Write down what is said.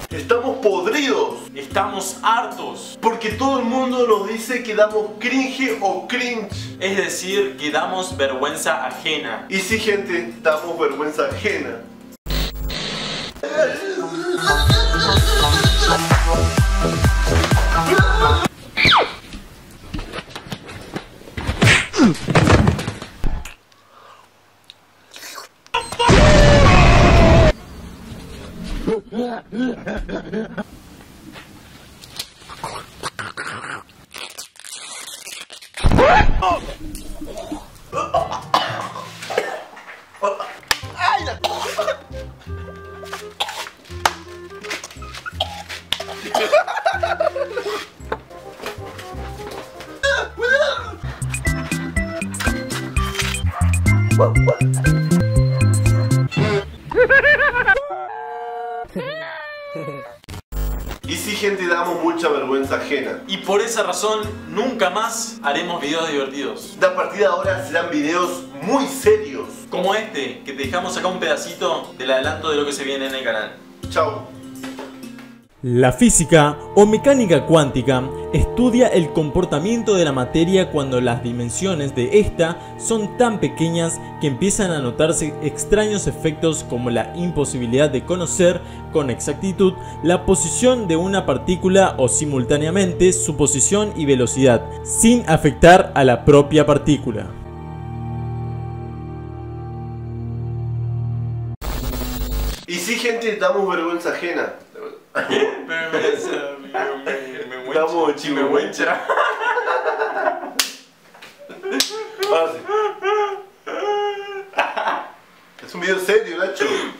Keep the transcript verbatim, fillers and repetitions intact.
Estamos podridos. Estamos hartos. Porque todo el mundo nos dice que damos cringe o cringe. Es decir, que damos vergüenza ajena. Y sí, gente, damos vergüenza ajena. ¡Ay, la... Y sí, gente, damos mucha vergüenza ajena. Y por esa razón, nunca más haremos videos divertidos. De a partir de ahora serán videos muy serios. Como este, que te dejamos acá un pedacito del adelanto de lo que se viene en el canal. Chau. La física o mecánica cuántica estudia el comportamiento de la materia cuando las dimensiones de esta son tan pequeñas que empiezan a notarse extraños efectos como la imposibilidad de conocer con exactitud la posición de una partícula o simultáneamente su posición y velocidad, sin afectar a la propia partícula. Y sí, gente, damos vergüenza ajena. Damos chimehuencha. Es un video serio, Nacho.